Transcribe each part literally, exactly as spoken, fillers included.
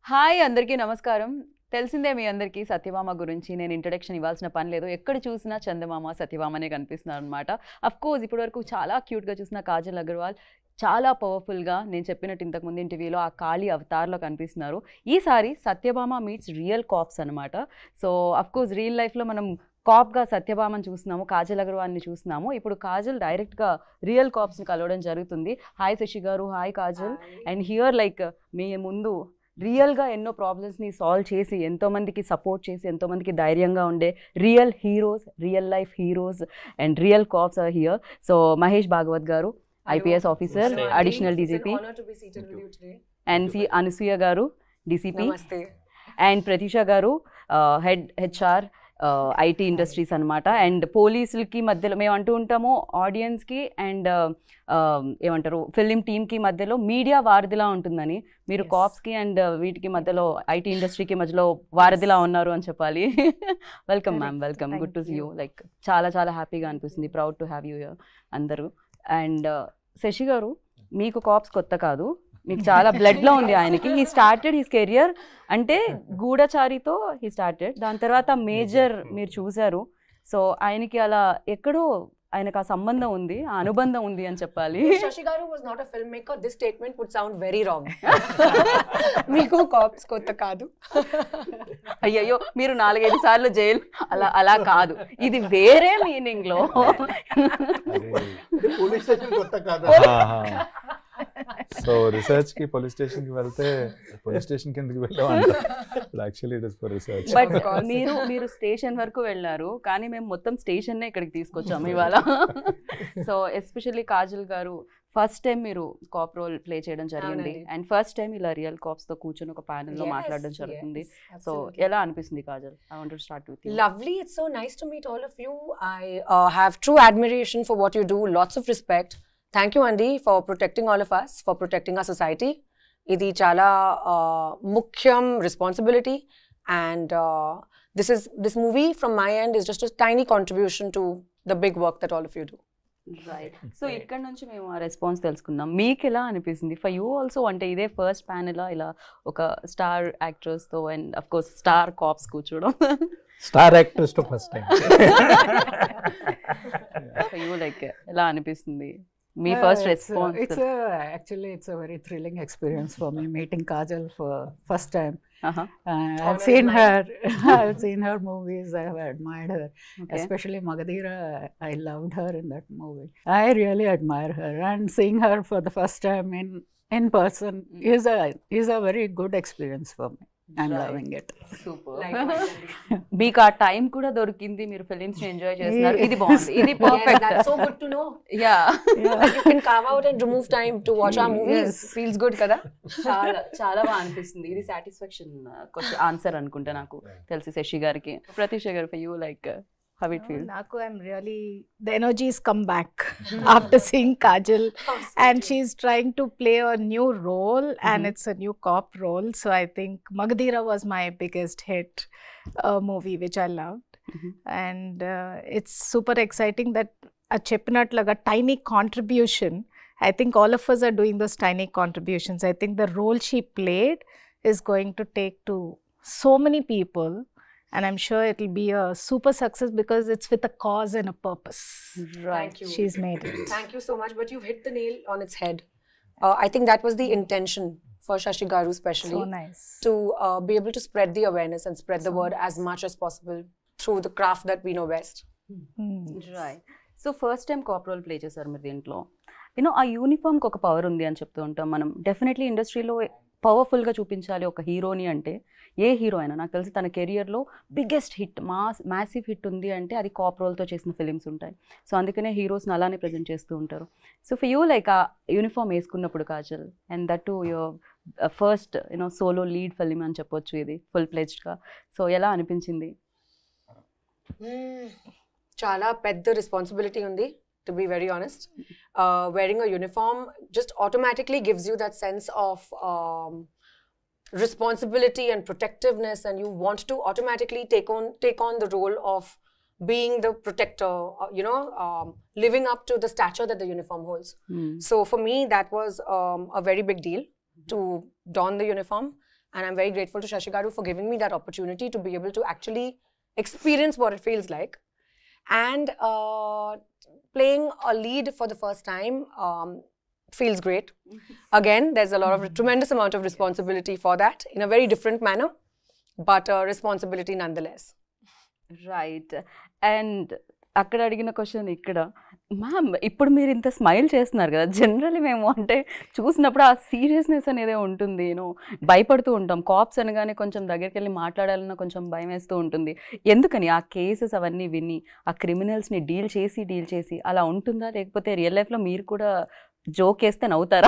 Hi అందరికీ నమస్కారం. తెలిసిందే మీ అందరికీ సత్యభామ గురించి నేను ఇంట్రడక్షన్ ఇవ్వాల్సిన పని లేదు. ఎక్కడ చూసినా చందమామ సత్యభామనే కనిపిస్తున్నారు అనమాట. అఫ్ కోర్స్ ఇప్పటివరకు చాలా క్యూట్గా చూసిన కాజల్ అగర్వాల్ చాలా పవర్ఫుల్గా నేను చెప్పినట్టు ఇంతకుముందు ఇంటర్వ్యూలో ఆ కాళీ అవతార్లో కనిపిస్తున్నారు. ఈసారి సత్యభామ మీట్స్ రియల్ కాప్స్ అనమాట. సో అఫ్ కోర్స్ రియల్ లైఫ్లో మనం కాప్గా సత్యభామని చూస్తున్నాము, కాజల్ అగర్వాల్ని చూస్తున్నాము. ఇప్పుడు కాజల్ డైరెక్ట్గా రియల్ కాప్స్ని కలవడం జరుగుతుంది. హాయ్ శశి గారు, hi Kajal. And here like మీ ముందు రియల్గా ఎన్నో ప్రాబ్లమ్స్ని సాల్వ్ చేసి ఎంతోమందికి సపోర్ట్ చేసి ఎంతోమందికి ధైర్యంగా ఉండే real heroes, real life heroes and real cops are here. So Mahesh Bhagwat గారు, IPS officer, additional DGP, and C Anasuya గారు, డీసీపీ, అండ్ ప్రతీష గారు, హెడ్ హెచ్ఆర్ ఐటీ ఇండస్ట్రీస్ అనమాట. అండ్ పోలీసులకి మధ్యలో మేము అంటూ ఉంటాము ఆడియన్స్కి అండ్ ఏమంటారు ఫిలిం టీమ్కి మధ్యలో మీడియా వారధిలా ఉంటుందని, మీరు కాప్స్కి అండ్ వీటికి మధ్యలో ఐటీ ఇండస్ట్రీకి మధ్యలో వారధిలా ఉన్నారు అని చెప్పాలి. Welcome ma'am, welcome, good to see you. Like చాలా చాలా హ్యాపీగా అనిపిస్తుంది, ప్రౌడ్ టు హ్యావ్ యూ అందరూ. అండ్ శశి గారు, మీకు కాప్స్ కొత్త కాదు, మీకు చాలా బ్లడ్లో ఉంది ఆయనకి. హీ స్టార్టెడ్ హిస్ కెరియర్ అంటే గూఢచారితో హీ స్టార్టెడ్, దాని తర్వాత మేజర్ మీరు చూశారు. సో ఆయనకి అలా ఎక్కడో ఆయనకు ఆ సంబంధం ఉంది, ఆ అనుబంధం ఉంది అని చెప్పాలి. Shashi Garu was not a filmmaker. This statement would sound very wrong. మీకు కాప్స్ కొత్త కాదు. అయ్యయ్యో, మీరు నాలుగైదు సార్లు జైలు అలా అలా కాదు, ఇది వేరే మీనింగ్ లో. పోలీస్ స్టేషన్ కొత్త కాదు. సో రీసెర్చ్ కి పోలీస్ స్టేషన్ కి వెళ్తే పోలీస్ స్టేషన్ కిందకి వెళ్ళామంట. Actually it is for research. But మీరు మీరు స్టేషన్ వరకు వెళ్ళారు, కానీ మేము మొత్తం స్టేషన్ నే ఇక్కడికి తీసుకొచ్చాము ఇవాళ. సో ఎస్పెషల్లీ కాజల్ గారు, ఫస్ట్ టైం మీరు కాప్ రోల్ ప్లే చేయడం జరిగింది అండ్ ఫస్ట్ టైం ఇలా రియల్ కాప్స్ తో కూర్చొని ఒక ప్యానెల్ లో మాట్లాడడం జరుగుతుంది. సో ఎలా అనిపిస్తుంది Kajal? I want to start with you. Lovely. It's so nice to meet all of you. I uh, have true admiration for what you do. Lots of respect. Thank you, Andy, for protecting all of us, for protecting our society. Idi chala uh, mukhyam responsibility, and uh, this is this movie from my end is just a tiny contribution to the big work that all of you do. Right. So ఇక్కడ నుంచి మేము ఆ response తెలుసుకుందాం. మీకు ఎలా అనిపిస్తుంది? For you also అంటే ఇదే ఫస్ట్ ప్యానెల్ ఇలా ఒక స్టార్ యాక్టర్స్ తో and of course star cops కూర్చోవడం. స్టార్ యాక్టర్స్ తో first time. For you like ఎలా అనిపిస్తుంది? మీ first response? It's a, actually it's a very thrilling experience for me meeting Kajal for first time. Uh-huh. Uh, I've seen her. I've seen her movies. I've admired her, Okay. especially Magadhira. I loved her in that movie. I really admire her, and seeing her for the first time in in person is a is a very good experience for me. I'm Right. loving it. Super. Likewise. మీకు ఆ time కూడా దొరికింది, మీరు films enjoy చేస్తున్నారు, ఇది బాగుంది, ఇది Yes, perfect. that's so good to know. Yeah, You can carve out and remove time to watch our movies. Yes. Feels good, kada? చాలా చాలా బాగా అనిపిస్తుంది. ఇది సాటిస్ఫాక్షన్ క్వశ్చన్ ఆన్సర్ అనుకుంటా నాకు తెలిసి శశి గారికి. ప్రతీష గారు, for you like how it feel? Naku, I'm really, the energies come back after seeing Kajal, and she's trying to play a new role, and it's a new cop role. So I think Magadhira was my biggest hit uh, movie, which I loved, and uh, it's super exciting that a Chepinatlaga tiny contribution. I think all of us are doing those tiny contributions. I think the role she played is going to take to so many people. And I'm sure it'll be a super success because it's with a cause and a purpose. Thank you. She's made it. Thank you so much. But you've hit the nail on its head. Uh, I think that was the intention for Shashi Garu, especially. So nice. To uh, be able to spread the awareness and spread the word as much as possible through the craft that we know best. Hmm. Right. So first time cop role play చేశారు మీరు దీంట్లో. You know ఆ యూనిఫామ్కి ఒక power ఉంది అని చెప్తూ ఉంటాం మనం. డెఫినెట్లీ ఇండస్ట్రీలో పవర్ఫుల్గా చూపించాలి ఒక హీరోని అంటే, ఏ హీరో అయినా నాకు తెలిసి తన కెరియర్లో biggest hit, mass massive hit ఉంది అంటే అది కాప్ రోల్తో చేసిన ఫిలిమ్స్ ఉంటాయి. సో అందుకనే హీరోస్ని అలానే ప్రజెంట్ చేస్తూ ఉంటారు. సో ఫర్ యూ లైక్ ఆ యూనిఫామ్ వేసుకున్నప్పుడు Kajal, and that to your first you know solo lead film అని చెప్పొచ్చు ఇది ఫుల్ ప్లేజ్డ్గా. సో ఎలా అనిపించింది? Chala pedda responsibility undi, to be very honest. Uh, wearing a uniform just automatically gives you that sense of um, responsibility and protectiveness, and you want to automatically take on take on the role of being the protector, uh, you know, um, living up to the stature that the uniform holds. Hmm. So for me, that was um, a very big deal to don the uniform. And I'm very grateful to Shashi Garu for giving me that opportunity to be able to actually experience what it feels like. And uh, playing a lead for the first time um, feels great. Again, there's a lot of tremendous amount of responsibility for that in a very different manner, but uh, responsibility nonetheless. Right. And అక్కడ అడిగిన question ఇక్కడ, ma'am ఇప్పుడు మీరు ఇంత smile చేస్తున్నారు కదా, generally మేము అంటే చూసినప్పుడు ఆ సీరియస్నెస్ అనేది ఉంటుంది, యూనో భయపడుతూ ఉంటాం. కాప్స్ అనగానే కొంచెం దగ్గరికి వెళ్ళి మాట్లాడాలన్నా కొంచెం భయం వేస్తూ ఉంటుంది. ఎందుకని ఆ కేసెస్ అవన్నీ విని ఆ క్రిమినల్స్ని డీల్ చేసి డీల్ చేసి అలా ఉంటుందా, లేకపోతే రియల్ లైఫ్లో మీరు కూడా జోక్ వేస్తే నవ్వుతారా?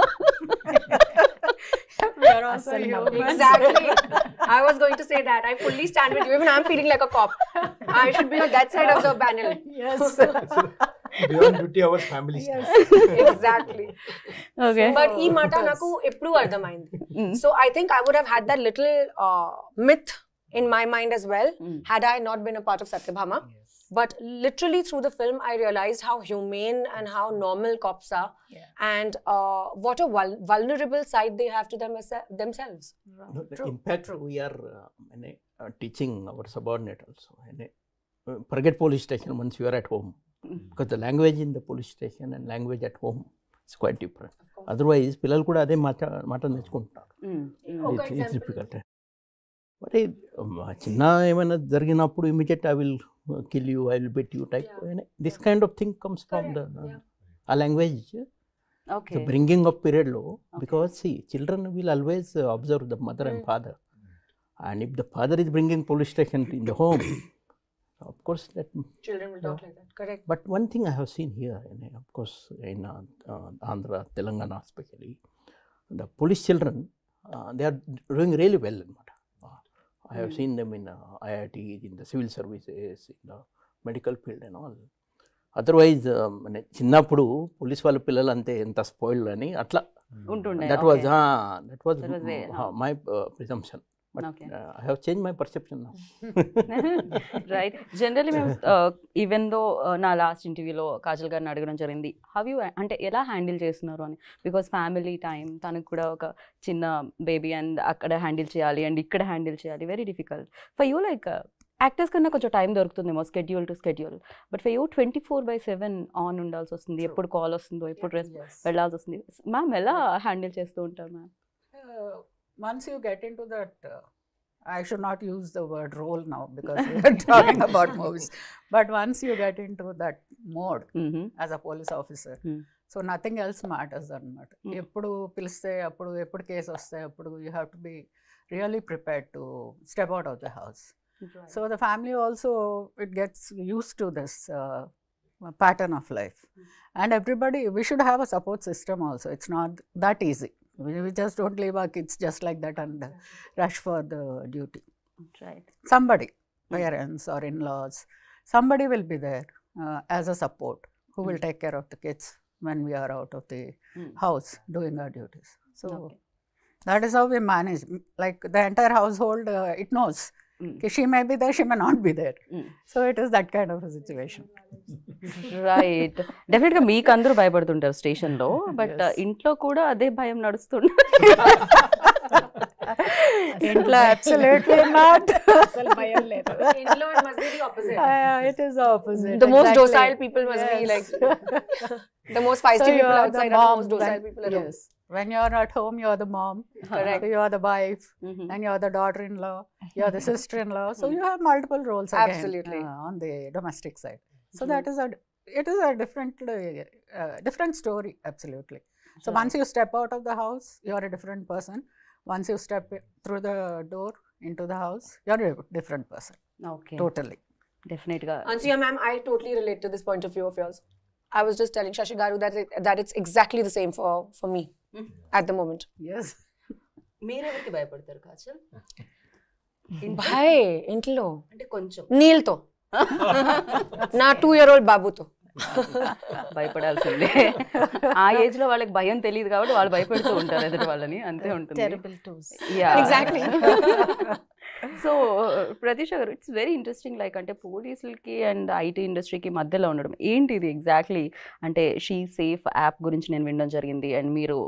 Exactly. I was going to say that. I fully stand with you. Even I'm feeling like a cop. I should be on that side of the panel. Yes. Beyond duty hours, family. Yes. Exactly. Okay. But ee mata naku eppudu ardhamaindi. So I think I would have had that little uh, myth in my mind as well had I not been a part of Satyabhama. But literally through the film, I realized how humane and how normal cops are, Yeah. and uh, what a vul- vulnerable side they have to them themselves. No, in fact, we are uh, ane, uh, teaching our subordinate also. ane, uh, forget police station once you are at home, because the language in the police station and language at home is quite different. Otherwise, పిల్లలు కూడా అదే మాట మాట నేర్చుకుంటారు. It's difficult. మరి చిన్న ఏమైనా జరిగినప్పుడు immediate I will kill you, I will bet you type. Yeah. This kind of thing comes from the uh, a language. Okay. The bringing up period low, because see, children will always uh, observe the mother and father, and if the father is bringing police station in the home, of course that Children will talk like that. Correct. But one thing I have seen here, and of course in uh, uh, Andhra, Telangana especially, the police children, uh, they are doing really well. I have seen them in uh, I I T, in the civil services, in the medical field and all. Otherwise, చిన్నప్పుడు police వాళ్ళ పిల్లలు అంతే ఎంత spoiled అని అట్లా ఉంటుండే. That was that was That was a, huh. My presumption. But Okay. uh, I have changed my perception now. Right. Generally మేము even though నా లాస్ట్ ఇంటర్వ్యూలో కాజల్ గారిని అడగడం జరిగింది, హవ్ యూ అంటే ఎలా హ్యాండిల్ చేస్తున్నారు అని. బికాస్ ఫ్యామిలీ టైం, తనకు కూడా ఒక చిన్న బేబీ అండ్ అక్కడ హ్యాండిల్ చేయాలి అండ్ ఇక్కడ హ్యాండిల్ చేయాలి, very difficult for you. Like actors కన్నా కొంచెం టైం దొరుకుతుందేమో schedule to schedule, but for you twenty four by seven on ఉండాల్సి వస్తుంది. ఎప్పుడు కాల్ వస్తుందో, ఎప్పుడు రెస్ట్ వెళ్ళాల్సి వస్తుంది. మ్యామ్ ఎలా హ్యాండిల్ చేస్తూ ఉంటారు ma'am? Uh, once you get into that, uh, I should not use the word role now because we are talking about movies. But once you get into that mode as a police officer, Hmm. so nothing else matters అనమాట. ఎప్పుడు పిలిస్తే అప్పుడు, ఎప్పుడు case వస్తే అప్పుడు, you have to be really prepared to step out of the house. So the family also, it gets used to this uh, pattern of life. And everybody, we should have a support system also. It's not that easy. We, we just don't leave our kids just like that and uh, rush for the duty. Right. Somebody, parents or in-laws, somebody will be there uh, as a support who will take care of the kids when we are out of the Mm. house doing our duties. So Okay. that is how we manage. Like the entire household, uh, it knows. Mm. Ki she may be there, she may not be there. Mm. So it is that kind of a situation. Right. డెఫినెట్గా మీకు అందరూ భయపడుతుంటారు స్టేషన్లో, but Yes. ఇంట్లో కూడా అదే భయం నడుస్తుంది. ఇంట్లో absolutely not. అసలు భయం లేదు. Inlo, it must be the opposite. Uh, it is the opposite. The most exactly. docile people must be Yes. like the most feisty So you people are the outside are the mom most docile when- people at home. Yes. When you are at home, you are the mom. Correct. So you are the wife, Mhm. and you are the daughter-in-law. You are the sister-in-law. So you have multiple roles again. Absolutely. uh, on the domestic side. So that is a it is a different uh, uh, different story. Absolutely. So Right. once you step out of the house, you are a different person. Once you step i- through the door into the house, you are a different person. Okay. Totally. డెఫినెట్గా. Ansuya ma'am, I totally relate to this point of view of yours. I was just telling Shashi Garu that it, that it's exactly the same for for me at the moment. Yes. మీరెవరికి భయపడతారు Kajal? Bhai, intlo. అంటే కొంచెం Neil to. నా two year old బాబుతో భయపడాల్సిందే. ఆ age లో వాళ్ళకి భయం తెలియదు కాబట్టి వాళ్ళు భయపెడుతూ ఉంటారు ఎదుటి వాళ్ళని, అంతే ఉంటుంది. Terrible twos. Exactly. So Pratheesha గారు, ఇట్స్ వెరీ ఇంట్రెస్టింగ్. లైక్ అంటే పోలీసులకి అండ్ ఐటీ ఇండస్ట్రీకి మధ్యలో ఉండడం ఏంటి ఇది ఎగ్జాక్ట్లీ? అంటే షీ సేఫ్ యాప్ గురించి నేను వినడం జరిగింది, అండ్ మీరు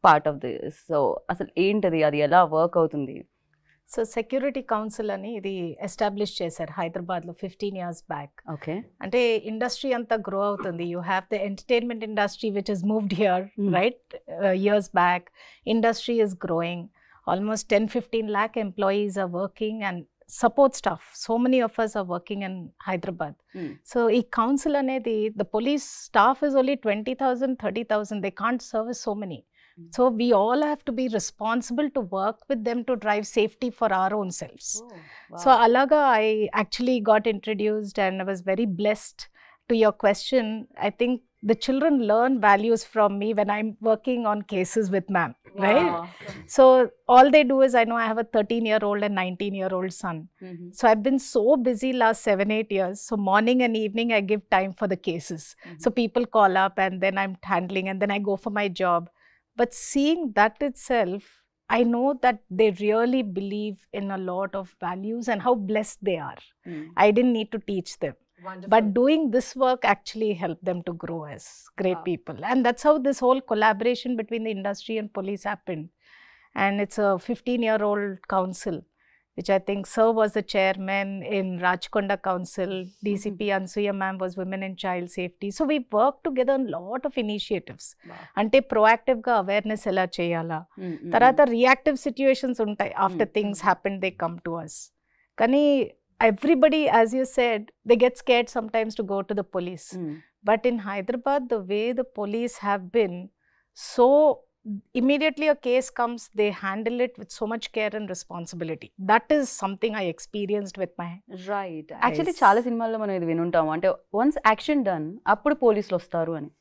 పార్ట్ ఆఫ్ దిస్. సో అసలు ఏంటది, అది ఎలా వర్క్ అవుతుంది? సో సెక్యూరిటీ కౌన్సిల్ అని ఇది ఎస్టాబ్లిష్ చేశారు హైదరాబాద్లో ఫిఫ్టీన్ ఇయర్స్ బ్యాక్. ఓకే. అంటే ఇండస్ట్రీ అంతా గ్రో అవుతుంది. You have the entertainment industry which is moved here right years back. Industry is growing. Almost ten fifteen lakh employees are working and support staff. So many of us are working in Hyderabad. Mm. So ee council anedi, the police staff is only twenty thousand, thirty thousand. They can't service so many. Mm. So we all have to be responsible to work with them to drive safety for our own selves. Oh, wow. So alaga I actually got introduced and I was very blessed. To your question, I think the children learn values from me when I'm working on cases with ma'am, wow. right? So all they do is, I know I have a thirteen year old and nineteen year old son. Mm-hmm. So I've been so busy last seven, eight years. So morning and evening I give time for the cases. Mm-hmm. So people call up and then I'm handling and then I go for my job. But seeing that itself, I know that they really believe in a lot of values and how blessed they are. Mm. I didn't need to teach them. Wonderful. But doing this work actually helped them to grow as great wow. people. And that's how this whole collaboration between the industry and police happened. And it's a fifteen year old council, which I think Sir was the chairman in Rajkonda Council. D C P mm-hmm. Ansuya ma'am was Women in Child Safety. So we worked together on a lot of initiatives. Wow. Ante proactive ga awareness ela cheyala. Mm-hmm. Tarata reactive situations untai. After mm-hmm. things happen, they come to us. Kani everybody, as you said, they get scared sometimes to go to the police. Mm. But in Hyderabad, the way the police have been, so immediately a case comes, they handle it with so much care and responsibility. That is something I experienced with my right. Actually, చాలా సినిమాల్లో మనం ఇది వినుంటాము. అంటే once action done అప్పుడు పోలీసులు వస్తారు అని.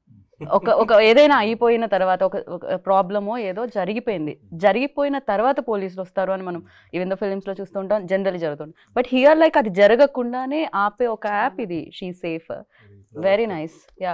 ఒక ఒక ఏదైనా అయిపోయిన తర్వాత ఒక ప్రాబ్లమో ఏదో జరిగిపోయింది, జరిగిపోయిన తర్వాత పోలీసులు వస్తారు అని మనం ఈవెన్ దో ఫిలిమ్స్లో చూస్తుంటాం, జనరల్లీ జరుగుతుంది. బట్ హియర్ లైక్ అది జరగకుండానే ఆపే ఒక యాప్ ఇది she safe. Very nice. Yeah.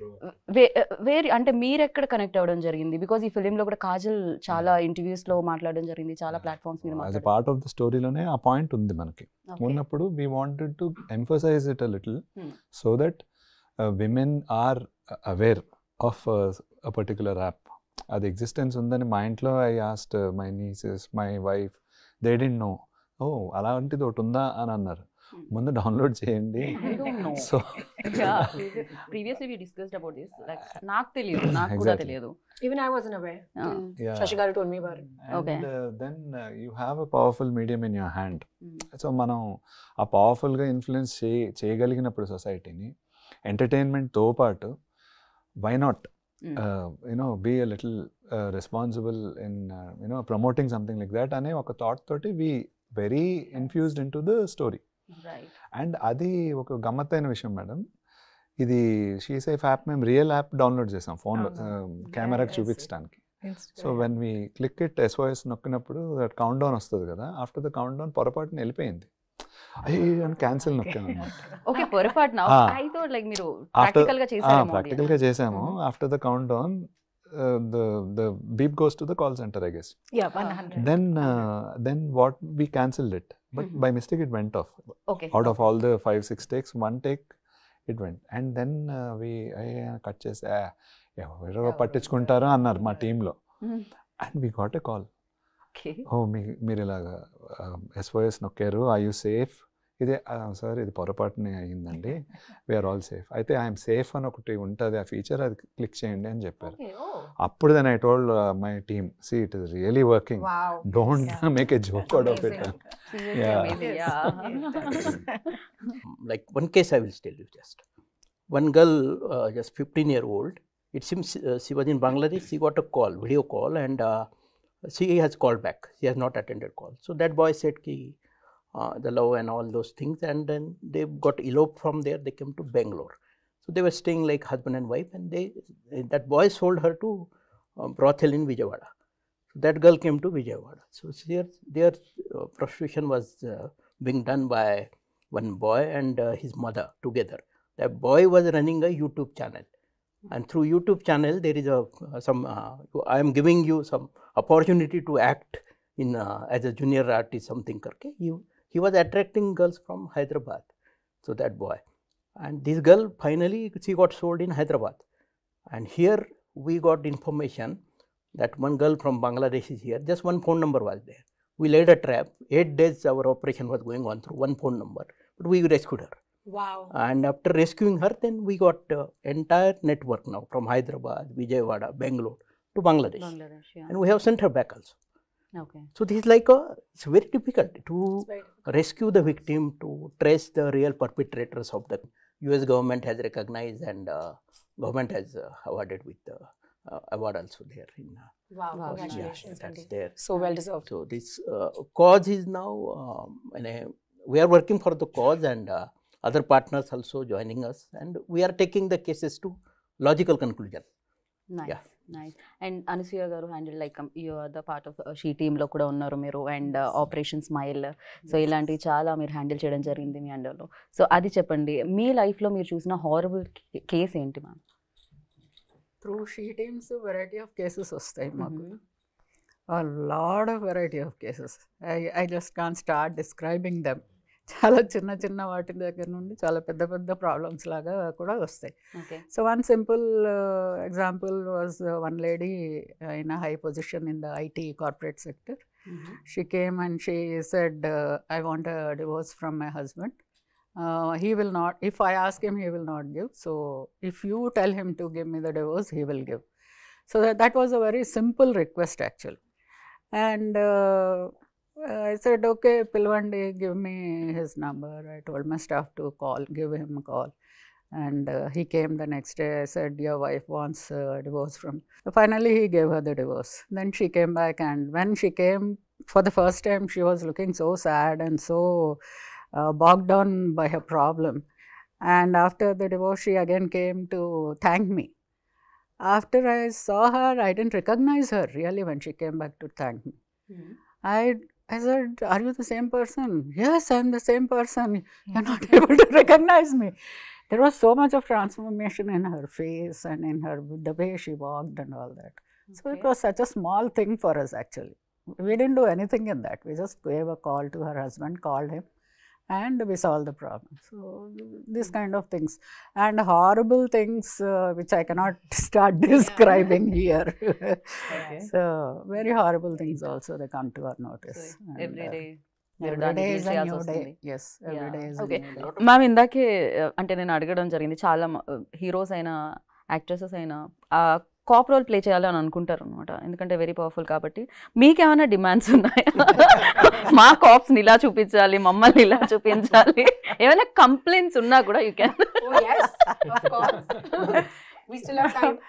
వేరే అంటే మీరు ఎక్కడ కనెక్ట్ అవ్వడం జరిగింది? బికాజ్ ఈ ఫిలింలో కూడా కాజల్ చాలా ఇంటర్వ్యూస్లో మాట్లాడడం జరిగింది, చాలా ప్లాట్ఫామ్స్ మీద మాట్లాడారు. పార్ట్ ఆఫ్ ద స్టోరీలోనే ఆ పాయింట్ ఉంది మనకి. ఉన్నప్పుడు we wanted to emphasize it a little so that women are aware of uh, a particular app. Ad existence undani my intlo I asked uh, my nieces, my wife, they didn't know. Oh, alantidi okati unda ani annaru. Mundu download cheyandi. I don't know. So yeah, previously we discussed about this. Like నాకు తెలియదు, నాకు కూడా తెలియదు. Even I wasn't aware. Uh, yeah. Shashi garu told me about it. And, okay. Uh, then uh, you have a powerful medium in your hand. Mm. So మనం ఆ powerful గా influence చేయగలిగినప్పుడు సొసైటీని entertainment తో పాటు why not mm. uh, you know be a little uh, responsible in uh, you know promoting something like that ane oka thought toti we very infused into the story, right? And adi oka gamataina vishayam madam, ఇది she safe app మేము real app download చేసాం ఫోన్లో కెమెరాకి చూపించడానికి. So when we click it SOS నొక్కినప్పుడు that count down వస్తుంది కదా, after the count down పొరపాటున వెళ్ళిపోయింది, అయ్యో క్యాన్సిల్ నొక్కాను అన్నమాట. ఓకే, పొరపాటున ఐ థాట్ లైక్ మీరు ప్రాక్టికల్ గా చేశారు. ప్రాక్టికల్ గా చేసాము. After the count down the the beep goes to the call center, I guess. Yeah, one hundred. Then uh, then what we cancelled it, but Mm-hmm. by mistake it went off. Okay. Out of all the five six takes, one take it went, and then uh, we cut chese ఎవరో పట్టించుకుంటారో అన్నారు మా టీంలో, and we got a call. Okay. Oh, మీ మీరు ఇలాగా SOS నొక్కారు, are you safe? ఇదే sir ఇది పొరపాటునే అయ్యిందండి, వీఆర్ ఆల్ సేఫ్. అయితే ఐఎమ్ సేఫ్ అని ఒకటి ఉంటుంది ఆ ఫీచర్, అది క్లిక్ చేయండి అని చెప్పారు. అప్పుడు then I told my team, see it is really working, don't make a joke out of it. Like one case I will tell you just. One girl, uh, just fifteen year old, it seems uh, she was in Bangladesh, she got a call, video call, and uh, she has called back, she has not attended call. So that boy said ki Uh, the love and all those things, and then they got eloped from there, they came to Bangalore. So they were staying like husband and wife, and they that boy sold her to uh, brothel in Vijayawada. So that girl came to Vijayawada. So their, their uh, prostitution was uh, being done by one boy and uh, his mother together. That boy was running a YouTube channel, and through YouTube channel there is a uh, some uh, I am giving you some opportunity to act in uh, as a junior artist, something karke. You he was attracting girls from Hyderabad. So that boy, and this girl finally she got sold in Hyderabad, and here we got information that one girl from Bangladesh is here, just one phone number was there. We laid a trap. Eight days our operation was going on through one phone number, but we rescued her. Wow. And after rescuing her, then we got uh, entire network now from Hyderabad, Vijayawada, Bangalore to Bangladesh. Bangladesh, yeah. And we have sent her back also. Okay. So this is like a, it's very difficult to very rescue the victim, to trace the real perpetrators of the U S government has recognized, and uh, government has uh, awarded with the uh, award also there in uh, Wow. Wow. Congratulations, yeah, that's Andy. there. So well deserved. So this uh, cause is now, um, and, uh, we are working for the cause, and uh, other partners also joining us, and we are taking the cases to logical conclusion. Nice, Yeah. nice. And Anasuya garu handle like um, you are the part of uh, she team లో కూడా ఉన్నారు మీరు, and operation smile, so ఇలాంటివి చాలా మీరు handle చేయడం జరిగింది మీ అండర్లో. So అది చెప్పండి, మీ లైఫ్లో మీరు చూసిన హారబుల్ కేస్ ఏంటి ma'am? Through she teams variety of cases వస్తాయి మాకు. A lot of variety of cases. I, I just can't start describing them. చాలా చిన్న చిన్న వాటి దగ్గర నుండి చాలా పెద్ద పెద్ద ప్రాబ్లమ్స్ లాగా కూడా వస్తాయి. Okay. So one simple example was one lady in a high position in the IT corporate sector. She came and she said, uh, I want a divorce from my husband. Uh, he will not, if I ask him, he will not give. So if you tell him to give me the divorce, he will give. So that, that was a very simple request actually. And uh, I said, okay, Pilvandi, give me his number. I told my staff to call, give him a call. And uh, he came the next day. I said, your wife wants a divorce from. So finally, he gave her the divorce. Then she came back, and when she came for the first time, she was looking so sad and so uh, bogged down by her problem. And after the divorce, she again came to thank me. After I saw her, I didn't recognize her really when she came back to thank me. Mhm. I I said, are you the same person? Yes, I'm the same person. You're not able to recognize me. There was so much of transformation in her face and in her, the way she walked and all that. So it Okay. was such a small thing for us actually. We didn't do anything in that. We just gave a call to her husband, called him, and we solved the problem. So these kind of things. And horrible things uh, which I cannot start describing here. Okay. So very horrible things also they come to our notice. And, every uh, day మీరు every దాన్ని day deal is a చేయాల్సి new day. వస్తుంది. Yes, every Yeah. day is Okay. a new day. Ma'am ఇందాకే uh, అంటే నేను అడగడం జరిగింది, చాలా హీరోస్ అయినా యాక్ట్రెసెస్ అయినా ఆ కాప్ రోల్ ప్లే చేయాలి అని అనుకుంటారు అనమాట, ఎందుకంటే వెరీ పవర్ఫుల్ కాబట్టి. మీకేమైనా డిమాండ్స్ ఉన్నాయా? మా కాప్స్ని ఇలా చూపించాలి, మమ్మల్ని ఇలా చూపించాలి, ఏమైనా కంప్లైంట్స్ ఉన్నా కూడా you can. Oh yes, of course. We still have time.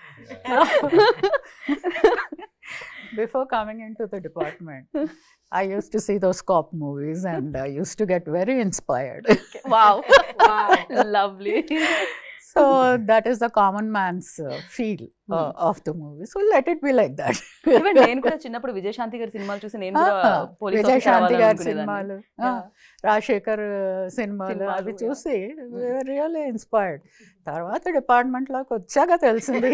Before coming into the department, I used to see those cop movies and I used to get very inspired. Wow, Wow. Lovely. So that is the common man's uh, feel uh, of the movie. So let it be like that. Even నేను కూడా చిన్నప్పుడు విజయశాంతి గారి సినిమాలు చూసి నేను కూడా Ah, police Vijay officer Shanti గారి అవ్వాలనుకునేదాన్ని. సినిమాలు, Yeah. రాజశేఖర్ సినిమాలు సినిమాలు, అవి yeah. చూసి రియల్లీ ఇన్స్పైర్డ్. తర్వాత డిపార్ట్మెంట్ లోకి వచ్చాక తెలిసింది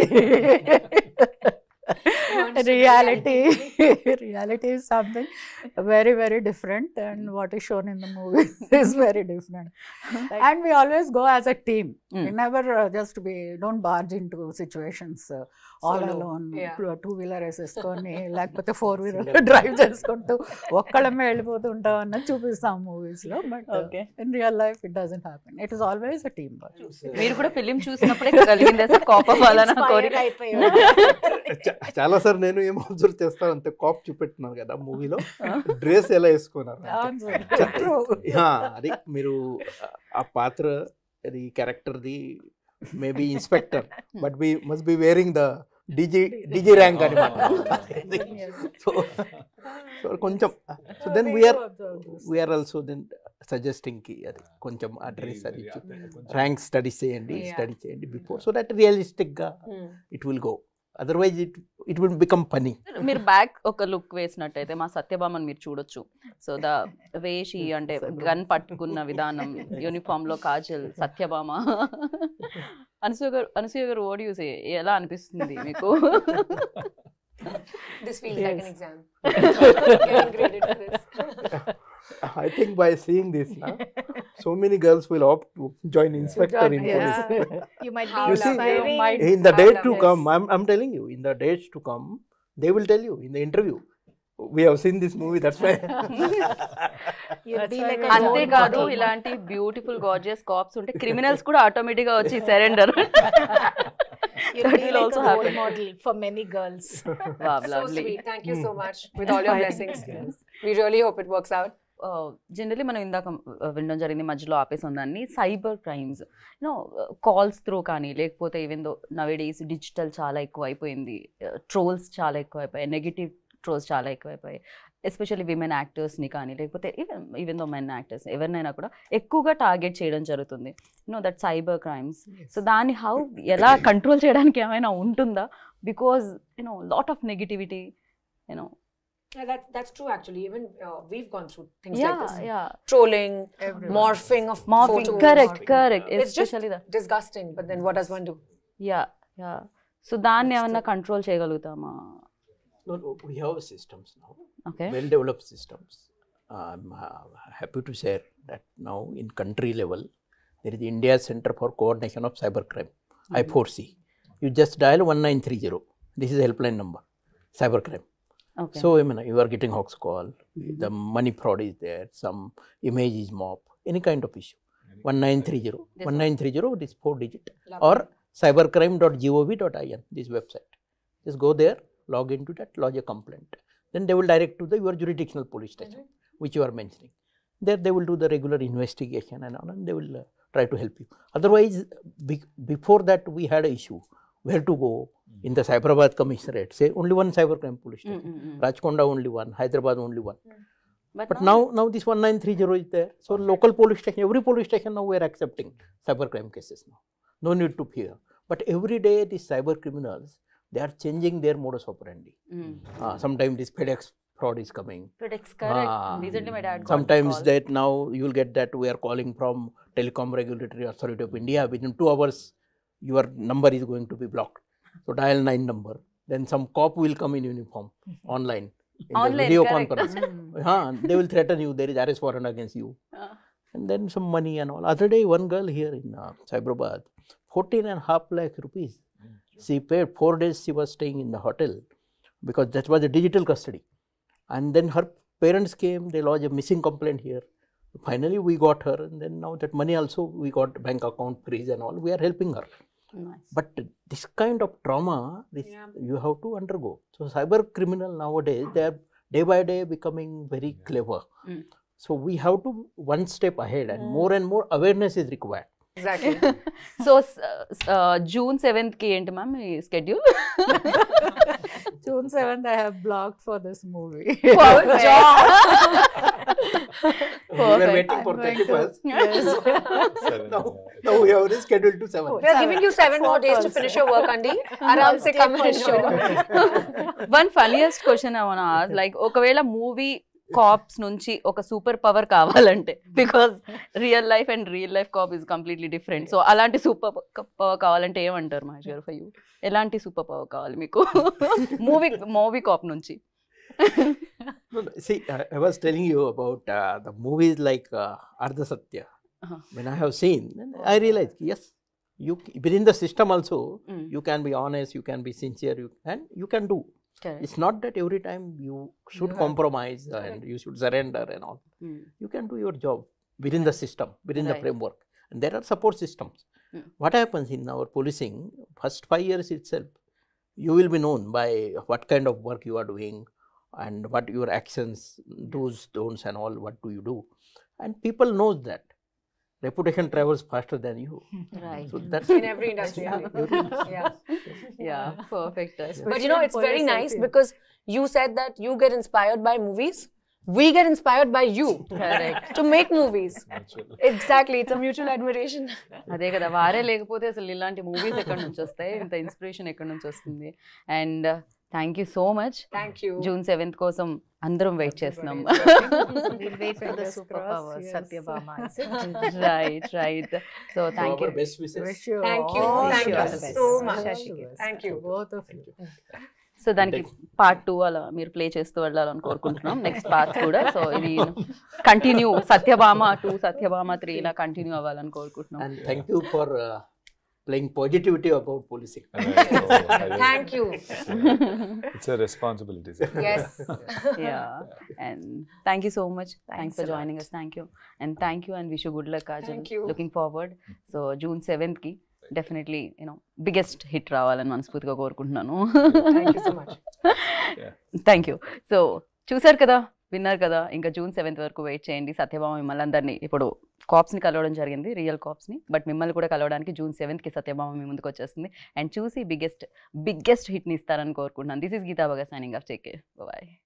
reality reality is something very very different, and what is shown in the movie is very different. And we always go as a team. Mm. We never uh, just be don't barge into situations uh, all Solo. alone. Yeah. Two wheeler వేసేసుకొని లేకపోతే four wheeler drive చేసుకుంటూ ఒక్కడమే వెళ్ళిపోతూ ఉంటాం అన్నది చూపిస్తాం movies లో. But Okay. In real life it doesn't happen. It is always a team work. మీరు కూడా ఫిలిం చూసినప్పుడే కలిగిందే సార్ కాప్ అవ్వాలన్న కోరిక? చా- చాలా సార్ నేను ఏం అబ్జర్వ్ చేస్తాను అంటే, కాప్ చూపెట్టున్నారు కదా మూవీలో, డ్రెస్ ఎలా వేసుకున్నారు అంటే. యా, అది మీరు ఆ పాత్ర, అది క్యారెక్టర్ది maybe inspector, but we must be wearing the DG DG rank అనమాట. సో సో కొంచెం, so then we're we're also then suggesting కి అది కొంచెం ఆ డ్రెస్ అది ర్యాంక్ స్టడీ చేయండి, Yeah. స్టడీ చేయండి బిఫోర్, సో దట్ రియలిస్టిక్ గా Hmm. It will go. Otherwise it it will become funny. మీరు బ్యాక్ ఒక లుక్ వేసినట్టయితే మా సత్యభామని మీరు చూడొచ్చు. సో ద వేషి అంటే గన్ పట్టుకున్న విధానం, యూనిఫామ్ లో కాజల్, సత్యభామ. అనసూయ గారు అనసూయ గారు ఓడి యూసే ఎలా అనిపిస్తుంది మీకు? This feels like an Yes. exam. Getting graded for this. I think by seeing this, na, so many girls will opt to join inspector in Yes. police. You might How be You see, inspiring. lovely. In the How days to lovely. come, I'm, I'm telling you, in the days to come, they will tell you in the interview. We have seen this movie, that's why. You'll be like a అంతేకాదు role model. ఇలాంటి beautiful gorgeous cops ఉంటే criminals కూడా automatic గా వచ్చి surrender. You'll That be will like also a role happen. model for many girls. Wow, So lovely. sweet. Thank you so much with all your blessings. We really hope it works out. Generally మనం ఇందాక uh, వినడం జరిగింది, మధ్యలో ఆపేసాం దాన్ని, cyber crimes you know calls through కానీ లేకపోతే even though nowadays digital చాలా ఎక్కువ అయిపోయింది, ట్రోల్స్ చాలా ఎక్కువ అయిపోయాయి, నెగిటివ్ ట్రోల్స్ చాలా ఎక్కువైపోయాయి, ఎస్పెషల్లీ విమెన్ యాక్టర్స్ని కానీ లేకపోతే even even though men actors ఎవరినైనా కూడా ఎక్కువగా టార్గెట్ చేయడం జరుగుతుంది, you know that cyber crimes. So దాన్ని హౌ ఎలా కంట్రోల్ చేయడానికి ఏమైనా ఉంటుందా? Because you know lot of negativity, you know. Yeah, that, that's true actually. Even uh, we've gone through things Yeah, like this. yeah. Trolling, Everyone. morphing of Morphing, photos. correct, correct. It's just Especially that. disgusting. But then what does one do? Yeah yeah so దాన్ని ఏమన్నా control చేయగలుగుతామా? No, no, we have systems now, okay. well developed systems. I'm uh, happy to share that now in country level, there is India Center for Coordination of Cybercrime, I four C. You just dial one nine three zero. This is a helpline number, cybercrime. Okay. So, I mean, you are getting hoax call, the money fraud is there, some image is mob, any kind of issue. one nine three zero. This one nine three zero, this four digit. Lovely. Or cybercrime dot gov dot in, this website. Just go there, log into that, lodge a complaint. Then they will direct to the your jurisdictional police station, which you are mentioning. There they will do the regular investigation and all, and they will uh, try to help you. Otherwise, be, before that we had an issue. Where to go? In the Cyberabad Commissionerate, say only one cybercrime police station. Rajkonda only one, Hyderabad only one. But now, now this one nine three zero is there. So local police station, every police station now we are accepting cybercrime cases now. No need to fear. But every day these cyber criminals, they are changing their modus operandi. Uh, sometimes this FedEx fraud is coming. FedEx, correct. Ah, Recently my dad got Sometimes call. that now you will get that we are calling from Telecom Regulatory Authority of India. Within two hours, your number is going to be blocked. So dial nine number. Then some cop will come in uniform online. In the Online, video correct. conference. Huh, they will threaten you. There is arrest warrant against you. Ah. And then some money and all. Other day, one girl here in uh, Cyberabad, fourteen and a half lakh rupees. She paid four days. She was staying in the hotel because that was a digital custody. And then her parents came. They lodged a missing complaint here. Finally, we got her, and then now that money also we got bank account freeze and all. We are helping her. Nice. But this kind of trauma, this Yeah. you have to undergo. So cyber criminal nowadays, they are day by day becoming very clever. Mm. So we have to one step ahead, and more and more awareness is required. Exactly. So June seventh కి ఏంటి ma'am మీ schedule? June seventh, I have blocked for this movie. Good job. We were waiting for I'm going to- thirty-first. Yes. now, now we have rescheduled to seven. We are giving you seven more days to finish your work, Andy. Aram se come and show. One funniest question ఏమన్నా like ఒకవేళ movie cops నుంచి ఒక super power కావాలంటే, because real life and real life cop is completely different, so అలాంటి super power కావాలంటే ఏమంటారు మహేష్ గారు? For you ఎలాంటి సూపర్ పవర్ కావాలి మీకు మూవీ మూవీ కాప్ నుంచి? No, no, see, I, I was telling you about uh, the movies like uh, Ardha Satya. Uh-huh. When I have seen, then I realized, yes, you within the system also, Mm. you can be honest, you can be sincere, you, and you can do. Correct. It's not that every time you should have- compromise and you should surrender and all. Mm. You can do your job within the system, within the Right. framework. And there are support systems. Mm. What happens in our policing, first five years itself, you will be known by what kind of work you are doing and what your actions, do's, don'ts and all, what do you do. And people knows that. Reputation travels faster than you. Right. So that's In every industry. Andy. Yeah. Yeah, perfect. But you know, it's very nice because you said that you get inspired by movies. We get inspired by you Correct. to make movies. Exactly. It's a mutual admiration. అదే కదా, వారే లేకపోతే అసలు ఇలాంటి movies ఎక్కడి నుంచి వస్తాయి, ఇంత ఇన్స్పిరేషన్ ఎక్కడి నుంచి వస్తుంది? And thank you so much. Thank you. June seventh కోసం అందరం వెయిట్ చేస్తున్నాం. We'll wait for the Fingers super crossed, power, yes. Satyabama. Right right so so thank you. our best wishes. Wish you Thank you. all Thank the you best. so All much. the best. Thank you. Both of you. So దానికి part two అలా మీరు play చేస్తూ వెళ్ళాలని కోరుకుంటున్నాం, next parts కూడా. So ఇది continue, Satyabhama two, Satyabhama three ఇలా continue అవ్వాలని కోరుకుంటున్నాం. And thank you for uh, playing positivity about policing. Thank you. It's a responsibility. sir. Yes. Yeah, and thank you so much. Thanks Thanks for a joining lot. us. Thank you, and thank you, and wish you good luck, Kajal. Thank you. Looking forward. So June seventh కి definitely you know biggest hit రావాలని మనస్ఫూర్తిగా కోరుకుంటున్నాను. Thank you so much. Thank you. So చూసారు కదా, విన్నారు కదా, ఇంకా June seventh వరకు వెయిట్ చేయండి. సత్యభామ మిమ్మల్ని అందరినీ ఇప్పుడు కాప్స్ని కలవడం జరిగింది, రియల్ కాప్స్ని, బట్ మిమ్మల్ని కూడా కలవడానికి జూన్ సెవెంత్కి సత్యభామ మీ ముందుకు వచ్చేస్తుంది అండ్ చూసి బిగ్గెస్ట్ బిగ్గెస్ట్ హిట్ని ఇస్తారని కోరుకుంటున్నాను. This is Geeta Bhagat signing off. Take care, bye.